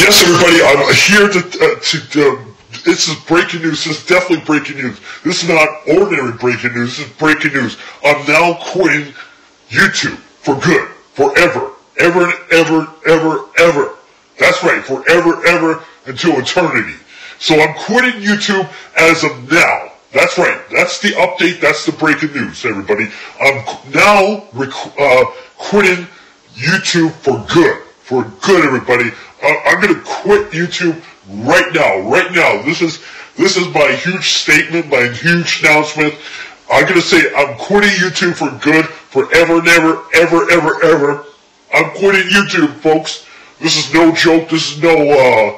Yes, everybody, I'm here this is breaking news. This is definitely breaking news. This is not ordinary breaking news. This is breaking news. I'm now quitting YouTube for good, forever, ever and ever, ever, ever. That's right, forever, ever, until eternity. So I'm quitting YouTube as of now. That's right. That's the update. That's the breaking news, everybody. I'm now quitting YouTube for good. For good, everybody. I'm going to quit YouTube right now. Right now. This is my huge statement, my huge announcement. I'm going to say I'm quitting YouTube for good, forever and ever, ever, ever, ever. I'm quitting YouTube, folks. This is no joke. This is no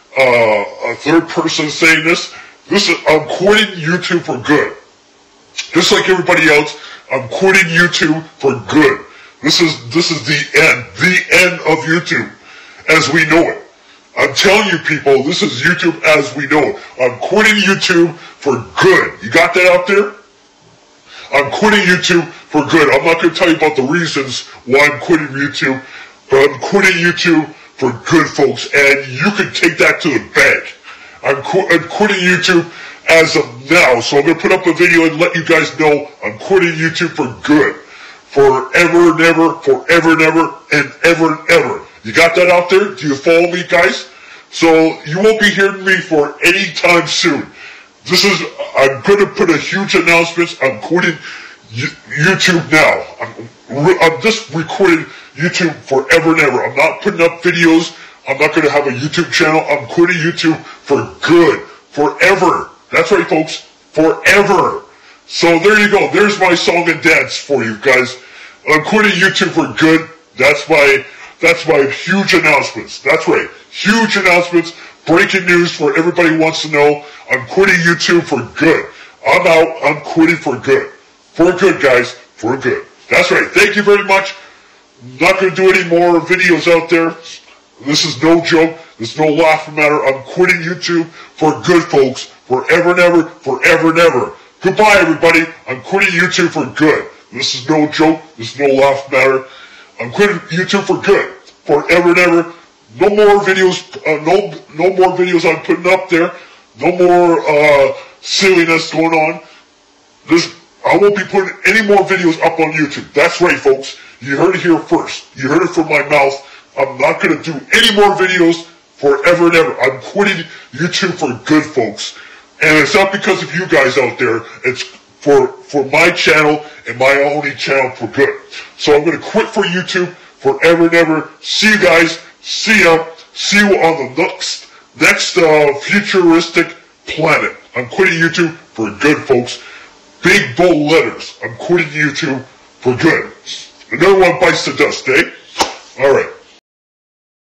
a third person saying this. I'm quitting YouTube for good. Just like everybody else, I'm quitting YouTube for good. This is the end of YouTube as we know it. I'm telling you people, this is YouTube as we know it. I'm quitting YouTube for good. You got that out there? I'm quitting YouTube for good. I'm not going to tell you about the reasons why I'm quitting YouTube, but I'm quitting YouTube for good, folks, and you can take that to the bank. I'm quitting YouTube as of now, so I'm going to put up a video and let you guys know I'm quitting YouTube for good. Forever and ever, forever and ever, and ever and ever. You got that out there? Do you follow me, guys? So you won't be hearing me for any time soon. I'm going to put a huge announcement. I'm quitting YouTube now. I'm just quitting YouTube forever and ever. I'm not putting up videos. I'm not going to have a YouTube channel. I'm quitting YouTube for good. Forever. That's right, folks. Forever. So there you go. There's my song and dance for you guys. I'm quitting YouTube for good. That's my huge announcements. That's right. Huge announcements. Breaking news for everybody who wants to know. I'm quitting YouTube for good. I'm out. I'm quitting for good. For good, guys. For good. That's right. Thank you very much. Not going to do any more videos out there. This is no joke. This is no laughing matter. I'm quitting YouTube for good, folks. Forever and ever. Forever and ever. Goodbye, everybody. I'm quitting YouTube for good. This is no joke. This is no laugh matter. I'm quitting YouTube for good. Forever and ever. No more videos. No more videos I'm putting up there. No more silliness going on. I won't be putting any more videos up on YouTube. That's right, folks. You heard it here first. You heard it from my mouth. I'm not going to do any more videos forever and ever. I'm quitting YouTube for good, folks. And it's not because of you guys out there. It's for my channel and my only channel for good. So I'm going to quit for YouTube forever and ever. See you guys. See ya. See you on the next futuristic planet. I'm quitting YouTube for good, folks. Big bold letters. I'm quitting YouTube for good. And everyone bites the dust, eh? All right.